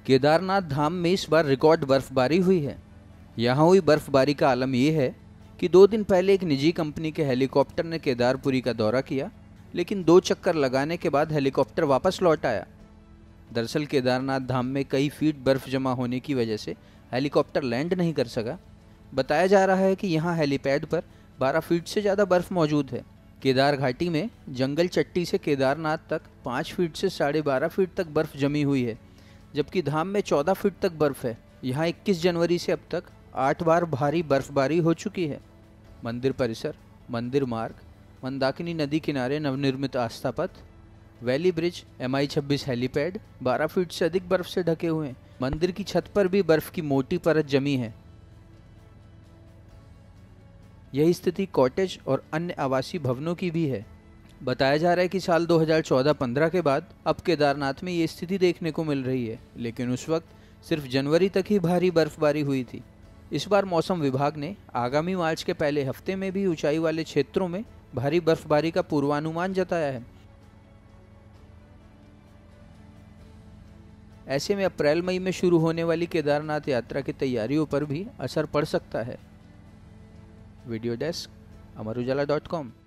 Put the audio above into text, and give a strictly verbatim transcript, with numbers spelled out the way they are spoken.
केदारनाथ धाम में इस बार रिकॉर्ड बर्फबारी हुई है। यहाँ हुई बर्फबारी का आलम यह है कि दो दिन पहले एक निजी कंपनी के हेलीकॉप्टर ने केदारपुरी का दौरा किया, लेकिन दो चक्कर लगाने के बाद हेलीकॉप्टर वापस लौट आया। दरअसल केदारनाथ धाम में कई फीट बर्फ जमा होने की वजह से हेलीकॉप्टर लैंड नहीं कर सका। बताया जा रहा है कि यहाँ हेलीपैड पर बारह फीट से ज़्यादा बर्फ मौजूद है। केदार घाटी में जंगल चट्टी से केदारनाथ तक पाँच फीट से साढ़े बारह फीट तक बर्फ जमी हुई है, जबकि धाम में चौदह फीट तक बर्फ है। यहाँ इक्कीस जनवरी से अब तक आठ बार भारी बर्फबारी हो चुकी है। मंदिर परिसर, मंदिर मार्ग, मंदाकिनी नदी किनारे नवनिर्मित आस्था पथ, वैली ब्रिज, एम आई छब्बीस हेलीपैड बारह फीट से अधिक बर्फ से ढके हुए हैं। मंदिर की छत पर भी बर्फ की मोटी परत जमी है। यही स्थिति कॉटेज और अन्य आवासीय भवनों की भी है। बताया जा रहा है कि साल दो हज़ार चौदह पंद्रह के बाद अब केदारनाथ में ये स्थिति देखने को मिल रही है, लेकिन उस वक्त सिर्फ जनवरी तक ही भारी बर्फबारी हुई थी। इस बार मौसम विभाग ने आगामी मार्च के पहले हफ्ते में भी ऊंचाई वाले क्षेत्रों में भारी बर्फबारी का पूर्वानुमान जताया है। ऐसे में अप्रैल मई में शुरू होने वाली केदारनाथ यात्रा की तैयारियों पर भी असर पड़ सकता है। Video desk, Amar Ujala dot com.